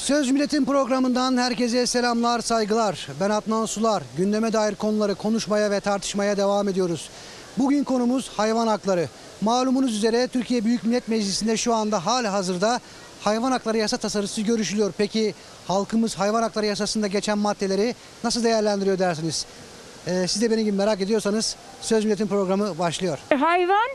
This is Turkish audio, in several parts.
Söz Milletin programından herkese selamlar, saygılar. Ben Adnan Sular. Gündeme dair konuları konuşmaya ve tartışmaya devam ediyoruz. Bugün konumuz hayvan hakları. Malumunuz üzere Türkiye Büyük Millet Meclisi'nde şu anda halihazırda hayvan hakları yasa tasarısı görüşülüyor. Peki halkımız hayvan hakları yasasında geçen maddeleri nasıl değerlendiriyor dersiniz? Siz de benim gibi merak ediyorsanız Söz Milletin programı başlıyor. Hayvan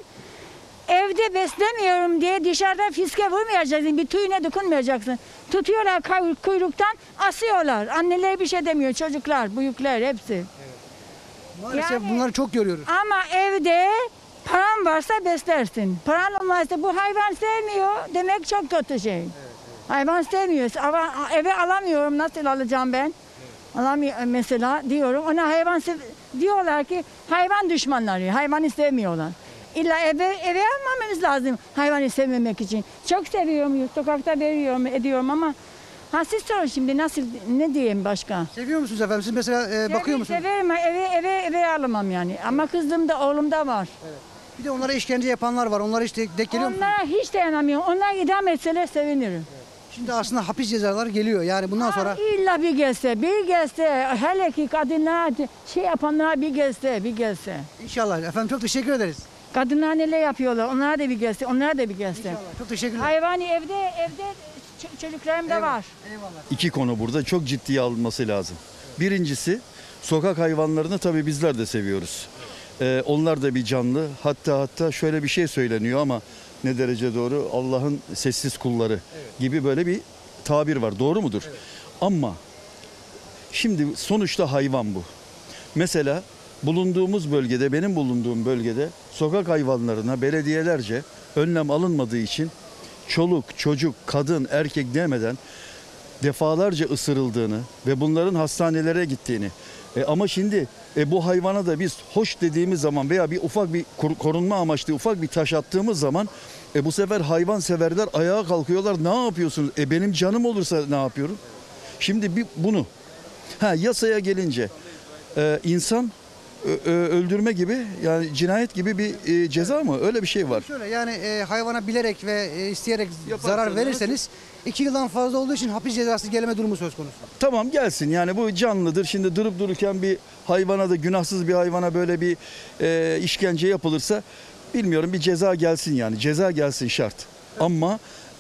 evde beslemiyorum diye dışarıda fiske vurmayacaksın, bir tüyüne dokunmayacaksın. Tutuyorlar kuyruktan, asıyorlar. Anneler bir şey demiyor, çocuklar, büyükler hepsi. Maalesef Yani- bunları çok görüyoruz. Ama evde paran varsa beslersin. Paran olmazsa bu hayvan sevmiyor demek çok kötü şey. Hayvan sevmiyor. Ama eve alamıyorum, nasıl alacağım ben? Alamıyorum mesela diyorum. Ona diyorlar ki hayvan düşmanları, hayvanı sevmiyorlar. İlla eve almamamız lazım hayvanı sevmemek için. Çok seviyorum, sokakta veriyorum, ediyorum ama siz sorun şimdi nasıl, ne diyeyim başka? Seviyor musunuz efendim? Siz mesela bakıyor musunuz? Severim, eve alamam yani. Ama kızım da oğlum da var. Bir de onlara işkence yapanlar var. Onlara hiç denk geliyor musunuz? Onlara hiç dayanamıyorum. Onlar idam etseler sevinirim. Şimdi aslında hapis cezaları geliyor. Yani bundan sonra İlla bir gelse, hele ki kadınlar şey yapanlar bir gelse. inşallah. Efendim çok teşekkür ederiz. Kadınlar neler yapıyorlar, onlara da bir gelse. İnşallah. Çok teşekkürler. Hayvani evde çocuklarım da var. Eyvallah. İki konu burada çok ciddiye alınması lazım. Birincisi sokak hayvanlarını tabii bizler de seviyoruz. Onlar da bir canlı. Hatta şöyle bir şey söyleniyor ama ne derece doğru? Allah'ın sessiz kulları gibi böyle bir tabir var. Doğru mudur? Ama şimdi sonuçta hayvan bu. Mesela bulunduğumuz bölgede, benim bulunduğum bölgede sokak hayvanlarına belediyelerce önlem alınmadığı için çoluk, çocuk, kadın, erkek demeden defalarca ısırıldığını ve bunların hastanelere gittiğini ama şimdi bu hayvana da biz hoş dediğimiz zaman veya bir ufak bir korunma amaçlı ufak bir taş attığımız zaman bu sefer hayvan severler ayağa kalkıyorlar. Ne yapıyorsunuz? Benim canım olursa ne yapıyorum? Şimdi bunu yasaya gelince insan öldürme gibi, yani cinayet gibi bir ceza mı? Öyle bir şey var. Şöyle yani hayvana bilerek ve isteyerek Yaparsanız- zarar verirseniz 2 yıldan fazla olduğu için hapis cezası gelme durumu söz konusu. Tamam gelsin, yani bu canlıdır. Şimdi durup dururken bir hayvana da, günahsız bir hayvana böyle bir işkence yapılırsa bilmiyorum, bir ceza gelsin yani. Ceza gelsin şart. Ama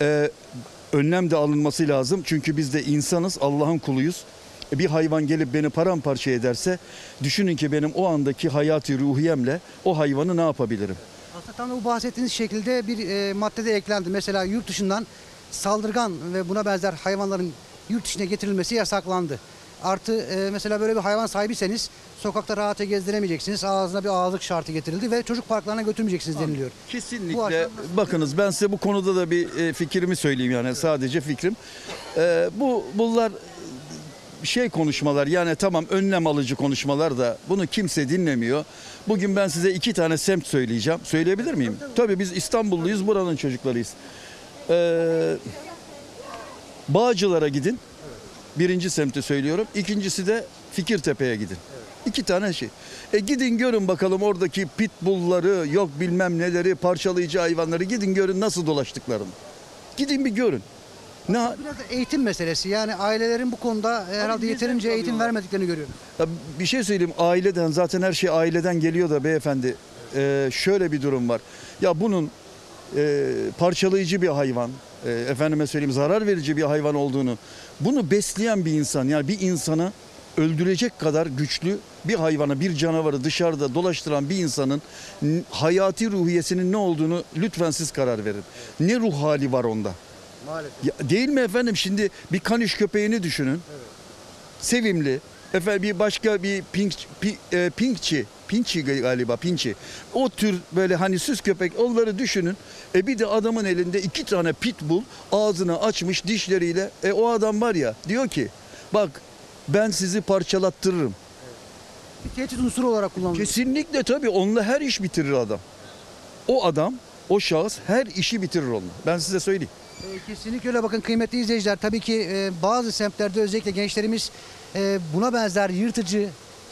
önlem de alınması lazım. Çünkü biz de insanız, Allah'ın kuluyuz. Bir hayvan gelip beni paramparça ederse düşünün ki benim o andaki hayati ruhiyemle o hayvanı ne yapabilirim? Aslında tam da bu bahsettiğiniz şekilde bir maddede eklendi. Mesela yurt dışından saldırgan ve buna benzer hayvanların yurt dışına getirilmesi yasaklandı. Artı mesela böyle bir hayvan sahibiyseniz sokakta rahatça gezdiremeyeceksiniz. Ağzına bir ağızlık şartı getirildi ve çocuk parklarına götürmeyeceksiniz deniliyor. Bu Kesinlikle. açıdan nasıl- Bakınız, ben size bu konuda da bir fikrimi söyleyeyim, yani sadece fikrim. Bunlar konuşmalar, yani tamam, önlem alıcı konuşmalar da bunu kimse dinlemiyor. Bugün ben size 2 tane semt söyleyeceğim. Söyleyebilir miyim? Tabii biz İstanbulluyuz, buranın çocuklarıyız. Bağcılar'a gidin. Birinci semti söylüyorum. İkincisi de Fikirtepe'ye gidin. 2 tane şey. Gidin görün bakalım oradaki pitbullları, yok bilmem neleri, parçalayıcı hayvanları, gidin görün nasıl dolaştıklarını. Gidin bir görün. Biraz da eğitim meselesi. Yani ailelerin bu konuda herhalde yeterince eğitim vermediklerini görüyorum. Ya bir şey söyleyeyim, aileden, zaten her şey aileden geliyor da beyefendi, şöyle bir durum var. Ya bunun parçalayıcı bir hayvan, efendime söyleyeyim zarar verici bir hayvan olduğunu, bunu besleyen bir insan, yani bir insanı öldürecek kadar güçlü bir hayvanı, bir canavarı dışarıda dolaştıran bir insanın hayati ruhiyesinin ne olduğunu lütfen siz karar verin. Ne ruh hali var onda? Maalesef. Ya, değil mi efendim? Şimdi bir kaniş köpeğini düşünün. Sevimli. Efendim bir başka bir pinçi galiba, pinçi. O tür böyle hani süs köpek, onları düşünün. Bir de adamın elinde 2 tane pitbull ağzını açmış dişleriyle. O adam var ya, diyor ki bak ben sizi parçalattırırım. Bir tehdit unsuru olarak kullanılıyor. Kesinlikle, tabii onunla her iş bitirir adam. O adam, o şahıs her işi bitirir onunla. Ben size söyleyeyim. Kesinlikle öyle. Bakın kıymetli izleyiciler, tabii ki bazı semtlerde özellikle gençlerimiz buna benzer yırtıcı,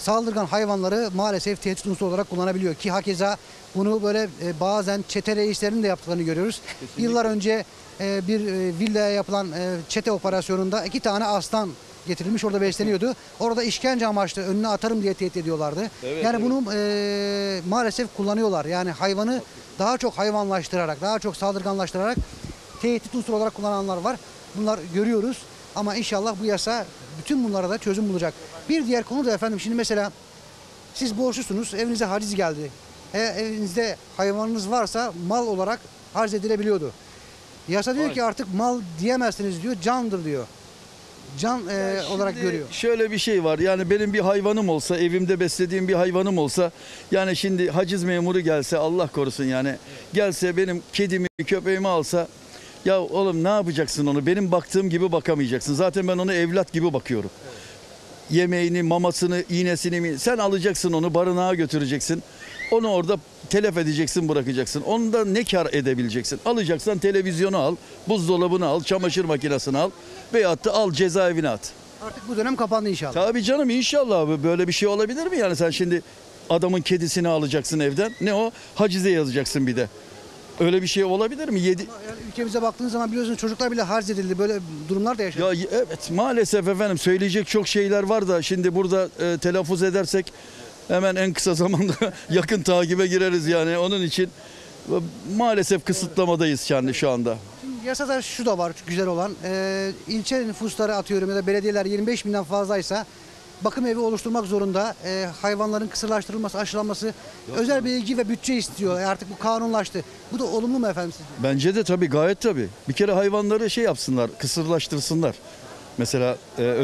saldırgan hayvanları maalesef tehdit unsuru olarak kullanabiliyor. Ki hakeza bunu böyle bazen çete reislerinin de yaptıklarını görüyoruz. Yıllar önce bir villaya yapılan çete operasyonunda 2 tane aslan getirilmiş, orada besleniyordu. Orada işkence amaçlı önüne atarım diye tehdit ediyorlardı. Evet, yani evet. bunu maalesef kullanıyorlar. Yani hayvanı daha çok hayvanlaştırarak, daha çok saldırganlaştırarak tehdit unsuru olarak kullananlar var. Bunlar görüyoruz ama inşallah bu yasa bütün bunlara da çözüm bulacak. Bir diğer konu da efendim, şimdi mesela siz borçlusunuz, evinize haciz geldi. Eğer evinizde hayvanınız varsa mal olarak harc edilebiliyordu. Yasa diyor ki artık mal diyemezsiniz diyor, candır diyor. Can olarak Şimdi görüyor. şöyle bir şey var. Yani benim bir hayvanım olsa, evimde beslediğim bir hayvanım olsa, yani şimdi haciz memuru gelse, Allah korusun yani, gelse benim kedimi, köpeğimi alsa, ya oğlum ne yapacaksın onu? Benim baktığım gibi bakamayacaksın. Zaten ben onu evlat gibi bakıyorum. Yemeğini, mamasını, iğnesini sen alacaksın, onu barınağa götüreceksin. Onu orada telef edeceksin, bırakacaksın. Onda ne kar edebileceksin? Alacaksan televizyonu al, buzdolabını al, çamaşır makinesini al veyahut da al cezaevine at. Artık bu dönem kapandı inşallah. Tabii canım, inşallah abi, böyle bir şey olabilir mi? Yani sen şimdi adamın kedisini alacaksın evden. Ne o? Hacize yazacaksın bir de. Öyle bir şey olabilir mi? Yani ülkemize baktığınız zaman biliyorsunuz çocuklar bile harc edildi. Böyle durumlar da yaşanıyor. Ya evet, maalesef efendim, söyleyecek çok şeyler var da şimdi burada telaffuz edersek hemen en kısa zamanda yakın takibe gireriz yani. Onun için maalesef kısıtlamadayız yani şu anda. Şimdi yasada şu da var güzel olan. İlçe nüfusları atıyorum ya da belediyeler 25 binden fazlaysa bakım evi oluşturmak zorunda. Hayvanların kısırlaştırılması, aşılanması özel bilgi ve bütçe istiyor. Artık bu kanunlaştı. Bu da olumlu mu efendim sizce? Bence de tabii, gayet tabii. Bir kere hayvanları şey yapsınlar, kısırlaştırsınlar. Mesela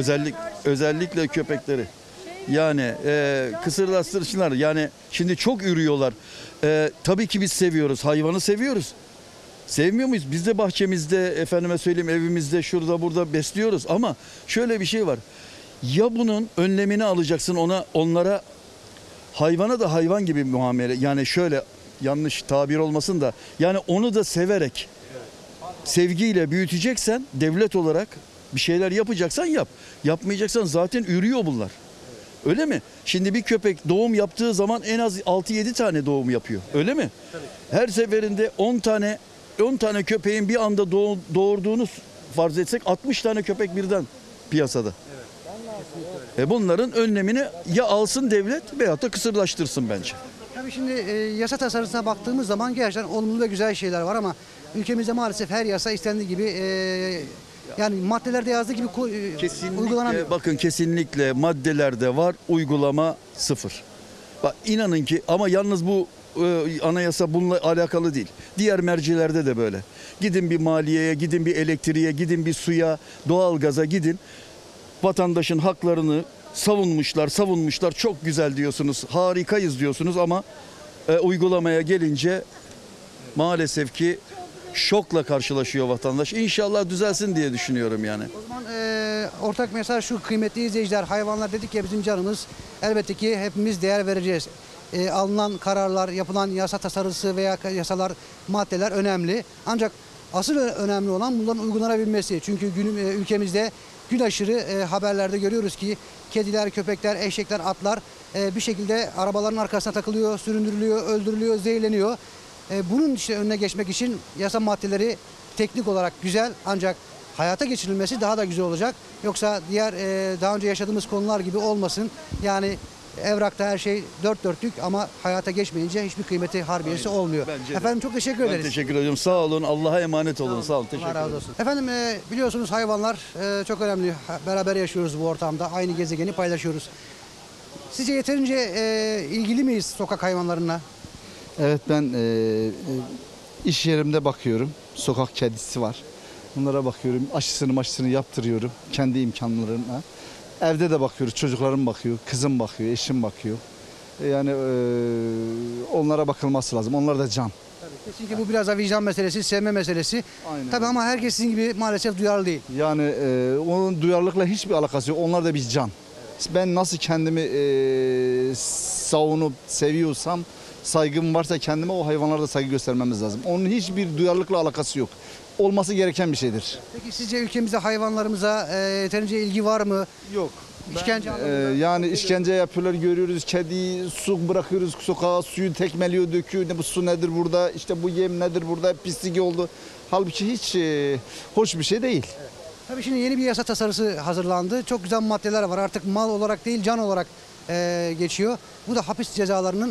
özellikle köpekleri. Yani kısırlaştırsınlar. Yani şimdi çok ürüyorlar. Tabii ki biz seviyoruz, hayvanı seviyoruz. Sevmiyor muyuz? Biz de bahçemizde, efendime söyleyeyim, evimizde, şurada burada besliyoruz. Ama şöyle bir şey var. Ya bunun önlemini alacaksın, onlara, hayvana da hayvan gibi muamele. Yani şöyle, yanlış tabir olmasın da, yani onu da severek, sevgiyle büyüteceksen, devlet olarak bir şeyler yapacaksan yap. Yapmayacaksan zaten ürüyor bunlar. Öyle mi? Şimdi bir köpek doğum yaptığı zaman en az 6-7 tane doğum yapıyor. Öyle mi? Her seferinde 10 tane köpeğin bir anda doğurduğunu farz etsek 60 tane köpek birden piyasada. Bunların önlemini ya alsın devlet veyahut da kısırlaştırsın bence. Tabii şimdi yasa tasarısına baktığımız zaman gerçekten olumlu ve güzel şeyler var ama ülkemizde maalesef her yasa istendiği gibi yani maddelerde yazdığı gibi uygulanamıyor. Bakın, kesinlikle maddelerde var, uygulama sıfır. Bak inanın ki, ama yalnız bu anayasa bununla alakalı değil. Diğer mercilerde de böyle. Gidin bir maliyeye, gidin bir elektriğe, gidin bir suya, doğalgaza gidin. Vatandaşın haklarını savunmuşlar. Çok güzel diyorsunuz, harikayız diyorsunuz ama uygulamaya gelince maalesef ki şokla karşılaşıyor vatandaş. İnşallah düzelsin diye düşünüyorum yani. O zaman ortak mesaj şu kıymetli izleyiciler, hayvanlar dedik ya bizim canımız, elbette ki hepimiz değer vereceğiz. Alınan kararlar, yapılan yasa tasarısı veya yasalar, maddeler önemli. Ancak asıl önemli olan bunların uygulanabilmesi. Çünkü ülkemizde gün aşırı haberlerde görüyoruz ki kediler, köpekler, eşekler, atlar bir şekilde arabaların arkasına takılıyor, süründürülüyor, öldürülüyor, zehirleniyor. Bunun işte önüne geçmek için yasa maddeleri teknik olarak güzel, ancak hayata geçirilmesi daha da güzel olacak. Yoksa diğer daha önce yaşadığımız konular gibi olmasın. Yani evrakta her şey dört dörtlük ama hayata geçmeyince hiçbir kıymeti, harbiyesi olmuyor. Bence de. Efendim çok teşekkür Ben ederiz. teşekkür ediyorum. Sağ olun. Allah'a emanet olun. Sağ olun. Teşekkür Allah razı ederim. olsun. Efendim biliyorsunuz hayvanlar çok önemli. Beraber yaşıyoruz bu ortamda. Aynı gezegeni paylaşıyoruz. Sizce yeterince ilgili miyiz sokak hayvanlarına? Evet, ben iş yerimde bakıyorum. Sokak kedisi var. Bunlara bakıyorum. Aşısını yaptırıyorum. Kendi imkanlarımla. Evde de bakıyoruz. Çocuklarım bakıyor. Kızım bakıyor. Eşim bakıyor. Yani onlara bakılması lazım. Onlar da can. Kesinlikle bu biraz da vicdan meselesi, sevme meselesi. Aynen. Tabii ama herkes sizin gibi maalesef duyarlı değil. Yani onun duyarlılıkla hiçbir alakası yok. Onlar da bir can. Ben nasıl kendimi savunup seviyorsam, saygım varsa kendime, o hayvanlara da saygı göstermemiz lazım. Onun hiçbir duyarlılıkla alakası yok. Olması gereken bir şeydir. Peki sizce ülkemizde hayvanlarımıza yeterince ilgi var mı? Yok. İşkence Yani işkence yapıyorlar, görüyoruz. Kediyi su bırakıyoruz sokağa, suyu tekmeliyor, döküyor. Ne bu su nedir burada? İşte bu yem nedir burada? Pislik oldu. Halbuki hiç hoş bir şey değil. Tabii şimdi yeni bir yasa tasarısı hazırlandı. Çok güzel maddeler var. Artık mal olarak değil can olarak geçiyor. Bu da hapis cezalarının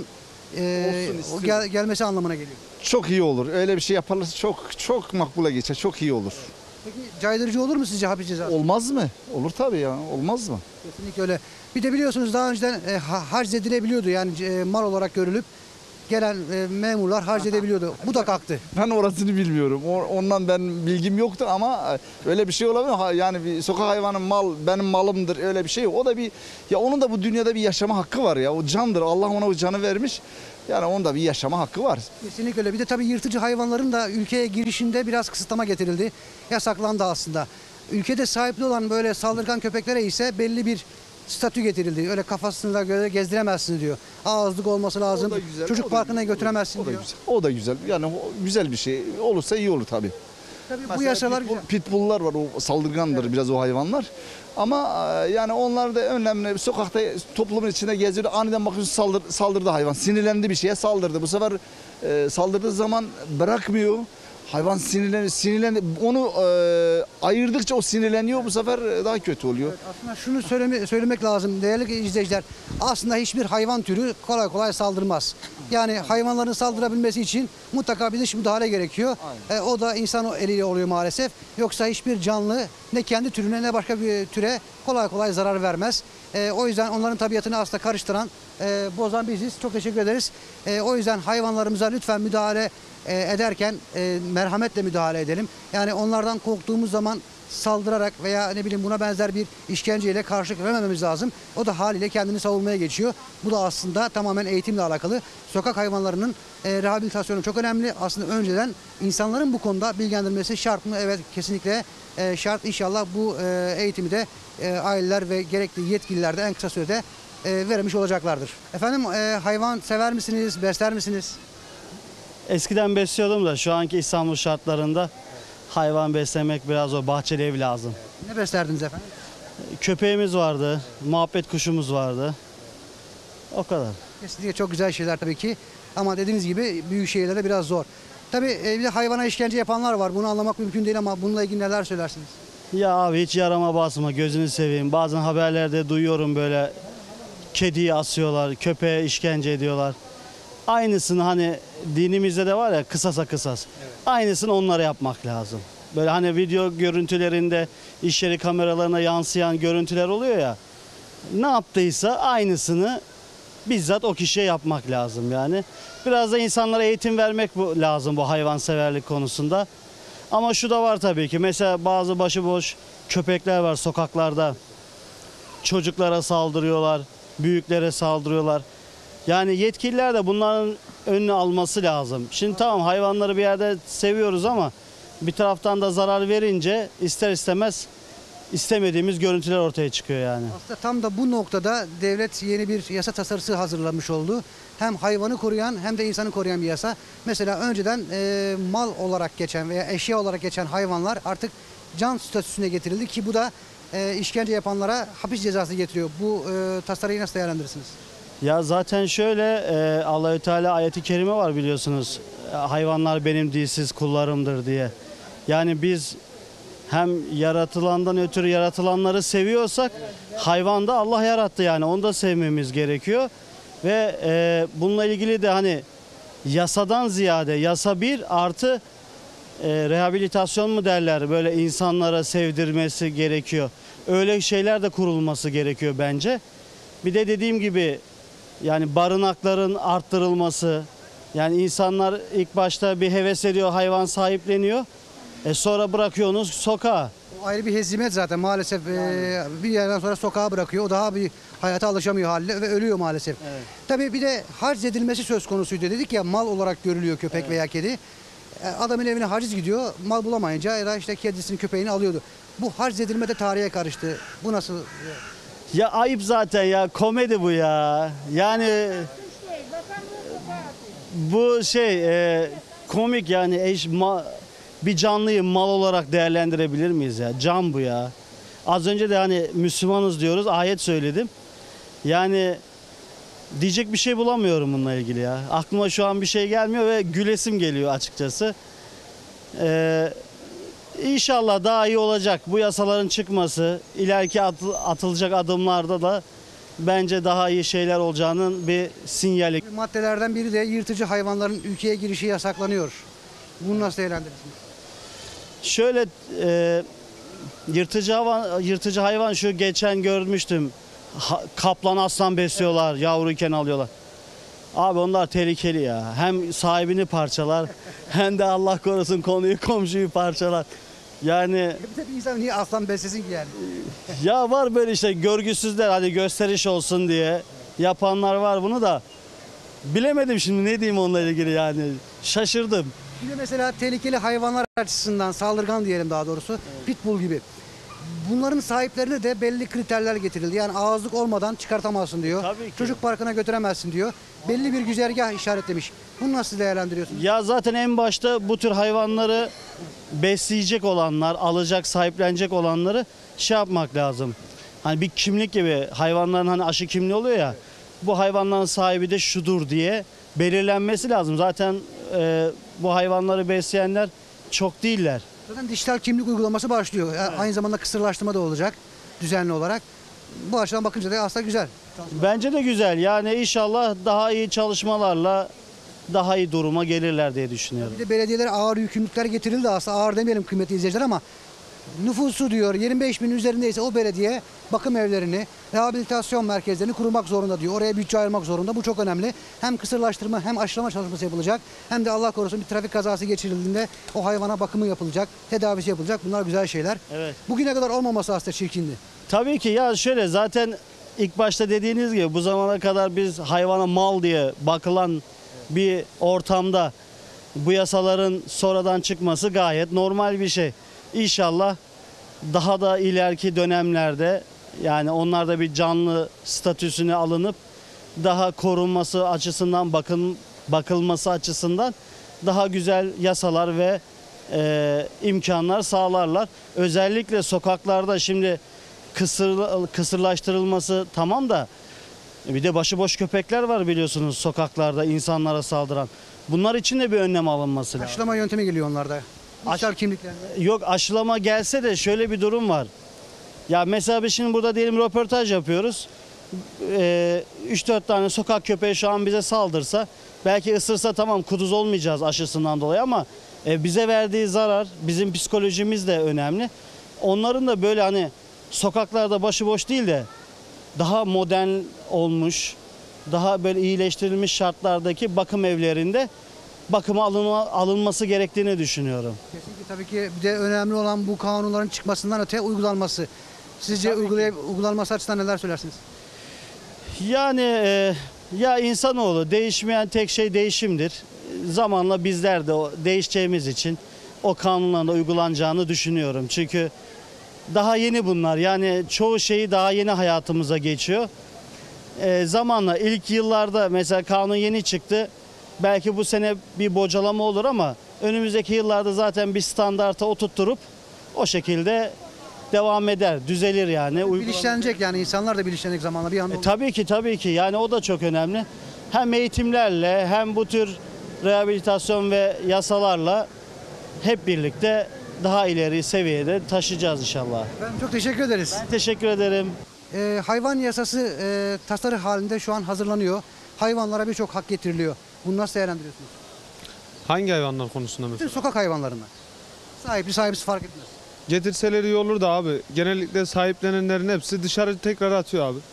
Olsun istiyorum. gelmesi anlamına geliyor. Çok iyi olur. Öyle bir şey yaparlarsa çok makbule geçer. Çok iyi olur. Peki caydırıcı olur mu sizce hapis cezası? Olmaz mı? Olur tabii ya. Olmaz mı? Kesinlikle öyle. Bir de biliyorsunuz daha önceden harc edilebiliyordu. Yani mal olarak görülüp gelen memurlar harc edebiliyordu. Bu da kalktı. Ben orasını bilmiyorum. Ondan ben bilgim yoktur ama öyle bir şey olabilir. Yani bir sokak hayvanı benim malımdır öyle bir şey yok. O da ya onun da bu dünyada bir yaşama hakkı var ya. O candır. Allah ona o canı vermiş. Yani onun da bir yaşama hakkı var. Kesinlikle öyle. Bir de tabii yırtıcı hayvanların da ülkeye girişinde biraz kısıtlama getirildi. Yasaklandı aslında. Ülkede sahipli olan böyle saldırgan köpeklere ise belli bir statü getirildi. Öyle kafasında göre gezdiremezsiniz diyor. Ağızlık olması lazım. O da güzel, Çocuk o da parkına güzel, götüremezsin o da diyor. güzel. O da güzel. Yani güzel bir şey. Olursa iyi olur tabii. Tabii bu Mesela yasalar pitbulllar var. O saldırgandır biraz o hayvanlar. Ama yani onlar da önemli. Sokakta toplumun içinde geziyor. Aniden bakıyorsun saldırdı hayvan. Sinirlendi bir şeye saldırdı. Bu sefer saldırdığı zaman bırakmıyor. Hayvan sinirlendi. Onu ayırdıkça o sinirleniyor. Bu sefer daha kötü oluyor. aslında şunu söylemek lazım değerli izleyiciler. Aslında hiçbir hayvan türü kolay kolay saldırmaz. Yani hayvanların saldırabilmesi için mutlaka bir dış müdahale gerekiyor. O da insan eliyle oluyor maalesef. Yoksa hiçbir canlı ne kendi türüne ne başka bir türe kolay kolay zarar vermez. O yüzden onların tabiatını aslında karıştıran, bozan biziz. Çok teşekkür ederiz. O yüzden hayvanlarımıza lütfen müdahale ederken merhametle müdahale edelim. Yani onlardan korktuğumuz zaman saldırarak veya ne bileyim buna benzer bir işkenceyle karşılık vermememiz lazım. O da haliyle kendini savunmaya geçiyor. Bu da aslında tamamen eğitimle alakalı. Sokak hayvanlarının rehabilitasyonu çok önemli. Aslında önceden insanların bu konuda bilgilendirilmesi şart mı? Evet, kesinlikle şart. İnşallah bu eğitimi de aileler ve gerekli yetkililer de en kısa sürede vermiş olacaklardır. Efendim hayvan sever misiniz? Besler misiniz? Eskiden besliyordum da şu anki İstanbul şartlarında hayvan beslemek biraz o bahçeli ev lazım. Ne beslerdiniz efendim? Köpeğimiz vardı, muhabbet kuşumuz vardı. O kadar. Kesinlikle çok güzel şeyler tabii ki. Ama dediğiniz gibi büyük şehirlerde biraz zor. Tabii bir de hayvana işkence yapanlar var. Bunu anlamak mümkün değil ama bununla ilgili neler söylersiniz? Ya abi hiç yarama basma, gözünü seveyim. Bazen haberlerde duyuyorum böyle kediyi asıyorlar, köpeğe işkence ediyorlar. Aynısını hani dinimizde de var ya kısasa kısas. Aynısını onlara yapmak lazım. Böyle hani video görüntülerinde iş yeri kameralarına yansıyan görüntüler oluyor ya. Ne yaptıysa aynısını bizzat o kişiye yapmak lazım yani. Biraz da insanlara eğitim vermek lazım bu hayvanseverlik konusunda. Ama şu da var tabii ki mesela bazı başıboş köpekler var sokaklarda. Çocuklara saldırıyorlar, büyüklere saldırıyorlar. Yani yetkililer de bunların önünü alması lazım. Şimdi tamam hayvanları bir yerde seviyoruz ama bir taraftan da zarar verince ister istemez istemediğimiz görüntüler ortaya çıkıyor yani. Aslında tam da bu noktada devlet yeni bir yasa tasarısı hazırlamış oldu. Hem hayvanı koruyan hem de insanı koruyan bir yasa. Mesela önceden mal olarak geçen veya eşya olarak geçen hayvanlar artık can statüsüne getirildi ki bu da işkence yapanlara hapis cezası getiriyor. Bu tasarıyı nasıl değerlendirirsiniz? Ya zaten şöyle Allahü Teala ayeti kerime var biliyorsunuz. Hayvanlar benim dilsiz kullarımdır diye. Yani biz hem yaratılandan ötürü yaratılanları seviyorsak hayvan da Allah yarattı yani onu da sevmemiz gerekiyor. Ve bununla ilgili de hani yasadan ziyade yasa bir artı rehabilitasyon mu derler böyle insanlara sevdirmesi gerekiyor. Öyle şeyler de kurulması gerekiyor bence. Bir de dediğim gibi yani barınakların arttırılması yani insanlar ilk başta bir heves ediyor hayvan sahipleniyor. Sonra bırakıyorsunuz sokağa. O ayrı bir hezimet zaten maalesef bir yerden sonra sokağa bırakıyor. O daha bir hayata alışamıyor haliyle ve ölüyor maalesef. Evet. Tabii bir de harc edilmesi söz konusuydu. Dedik ya mal olarak görülüyor köpek veya kedi. Adamın evine haciz gidiyor. Mal bulamayınca ya da işte kedisini köpeğini alıyordu. Bu harc edilme de tarihe karıştı. Bu nasıl? Ya ayıp zaten ya komedi bu ya. Yani bu komik yani bir canlıyı mal olarak değerlendirebilir miyiz ya? Can bu ya. Az önce de hani Müslümanız diyoruz, ayet söyledim. Yani diyecek bir şey bulamıyorum bununla ilgili ya. Aklıma şu an bir şey gelmiyor ve gülesim geliyor açıkçası. İnşallah daha iyi olacak. Bu yasaların çıkması, ileriki atılacak adımlarda da bence daha iyi şeyler olacağının bir sinyali. Maddelerden biri de yırtıcı hayvanların ülkeye girişi yasaklanıyor. Bunu nasıl değerlendirirsiniz? Şöyle yırtıcı hayvan şu geçen görmüştüm. Kaplan aslan besliyorlar, yavruyken alıyorlar. Abi onlar tehlikeli ya. Hem sahibini parçalar hem de Allah korusun konuyu komşuyu parçalar. Yani Bir de bir insan niye aslan beslesin ki yani? ya var böyle işte görgüsüzler hani gösteriş olsun diye yapanlar var bunu da. Bilemedim şimdi ne diyeyim onunla ilgili yani. Şaşırdım. Bir de mesela tehlikeli hayvanlar açısından saldırgan diyelim daha doğrusu pitbull gibi. Bunların sahiplerine de belli kriterler getirildi. Yani ağızlık olmadan çıkartamazsın diyor. Tabii ki. Çocuk parkına götüremezsin diyor. Belli bir güzergah işaretlemiş. Bunu nasıl değerlendiriyorsunuz? Ya zaten en başta bu tür hayvanları besleyecek olanlar, alacak, sahiplenecek olanları şey yapmak lazım. Hani bir kimlik gibi hayvanların hani aşı kimliği oluyor ya. Bu hayvanların sahibi de şudur diye belirlenmesi lazım. Zaten bu hayvanları besleyenler çok değiller. Zaten dijital kimlik uygulaması başlıyor. Aynı zamanda kısırlaştırma da olacak düzenli olarak. Bu açıdan bakınca da aslında güzel. Bence de güzel. Yani inşallah daha iyi çalışmalarla daha iyi duruma gelirler diye düşünüyorum. Bir de belediyelere ağır yükümlülükler getirildi aslında. Ağır demeyelim kıymetli izleyiciler ama nüfusu diyor 25 bin üzerindeyse o belediye bakım evlerini, rehabilitasyon merkezlerini kurmak zorunda diyor. Oraya bütçe ayırmak zorunda. Bu çok önemli. Hem kısırlaştırma hem aşılama çalışması yapılacak. Hem de Allah korusun bir trafik kazası geçirildiğinde o hayvana bakımı yapılacak, tedavisi yapılacak. Bunlar güzel şeyler. Evet. Bugüne kadar olmaması aslında çirkindi. Tabii ki ya şöyle zaten ilk başta dediğiniz gibi bu zamana kadar biz hayvana mal diye bakılan bir ortamda bu yasaların sonradan çıkması gayet normal bir şey. İnşallah daha da ileriki dönemlerde yani onlar da bir canlı statüsüne alınıp daha korunması açısından bakılması açısından daha güzel yasalar ve imkanlar sağlarlar. Özellikle sokaklarda şimdi kısırlaştırılması tamam da bir de başıboş köpekler var biliyorsunuz sokaklarda insanlara saldıran. Bunlar için de bir önlem alınması lazım. Aşılama yöntemi geliyor onlarda. Dijital kimliklerinde. Yok aşılama gelse de şöyle bir durum var. Ya mesela biz şimdi burada diyelim röportaj yapıyoruz. 3-4 tane sokak köpeği şu an bize saldırsa belki ısırsa tamam kuduz olmayacağız aşısından dolayı ama bize verdiği zarar bizim psikolojimiz de önemli. Onların da böyle hani sokaklarda başıboş değil de daha modern olmuş, daha böyle iyileştirilmiş şartlardaki bakım evlerinde bakıma alınması gerektiğini düşünüyorum. Kesinlikle tabii ki bir de önemli olan bu kanunların çıkmasından öte uygulanması. Sizce uygulanması açısından neler söylersiniz? Yani ya insanoğlu değişmeyen tek şey değişimdir. Zamanla bizler de değişeceğimiz için o kanunların da uygulanacağını düşünüyorum. Çünkü daha yeni bunlar yani çoğu şeyi daha yeni hayatımıza geçiyor. Zamanla ilk yıllarda mesela kanun yeni çıktı. Belki bu sene bir bocalama olur ama önümüzdeki yıllarda zaten bir standarta oturtturup o şekilde devam eder, düzelir yani. Bilinçlenecek yani insanlar da bilinçlenecek zamanla bir anda. Tabii ki yani o da çok önemli. Hem eğitimlerle hem bu tür rehabilitasyon ve yasalarla hep birlikte daha ileri seviyede taşıyacağız inşallah. Ben çok teşekkür ederiz. Ben teşekkür ederim. Hayvan yasası tasarı halinde şu an hazırlanıyor. Hayvanlara birçok hak getiriliyor. Bunu nasıl değerlendiriyorsunuz? Hangi hayvanlar konusunda Bütün mesela? sokak hayvanlarına. Sahipli sahipsiz fark etmez. Getirseleri iyi olur da abi. Genellikle sahiplenenlerin hepsi dışarı tekrar atıyor abi.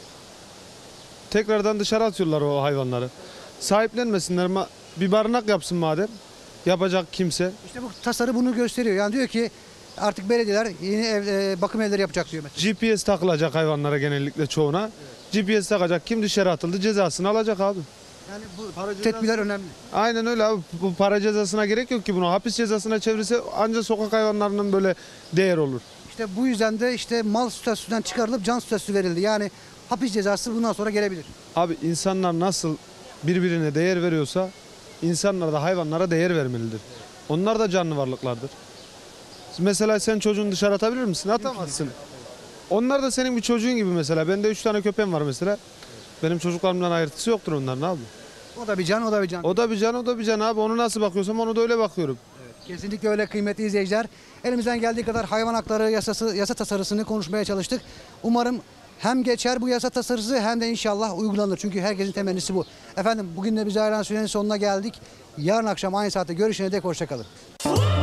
Tekrardan dışarı atıyorlar o hayvanları. Sahiplenmesinler, bir barınak yapsın madem. Yapacak kimse. İşte bu tasarı bunu gösteriyor. Yani diyor ki artık belediyeler yeni bakım evleri yapacak diyor mesela. GPS takılacak hayvanlara genellikle çoğuna. GPS takacak. Kim dışarı atıldı cezasını alacak abi. Yani bu tedbirler önemli. Aynen öyle abi. Bu para cezasına gerek yok ki bunu. Hapis cezasına çevirse ancak sokak hayvanlarının böyle değer olur. İşte bu yüzden de işte mal statüsünden çıkarılıp can statüsü verildi. Yani hapis cezası bundan sonra gelebilir. Abi insanlar nasıl birbirine değer veriyorsa insanlar da hayvanlara değer vermelidir. Onlar da canlı varlıklardır. Mesela sen çocuğunu dışarı atabilir misin? Atamazsın. Onlar da senin bir çocuğun gibi mesela. Bende 3 tane köpeğim var mesela. Benim çocuklarımdan ayrıntısı yoktur onların abi. O da bir can, o da bir can. O da bir can, o da bir can abi. Onu nasıl bakıyorsam onu da öyle bakıyorum. Kesinlikle öyle kıymetli izleyiciler. Elimizden geldiği kadar hayvan hakları yasa tasarısını konuşmaya çalıştık. Umarım hem geçer bu yasa tasarısı hem de inşallah uygulanır. Çünkü herkesin temennisi bu. Efendim bugün de biz ayrılan sürenin sonuna geldik. Yarın akşam aynı saatte görüşene dek hoşça kalın.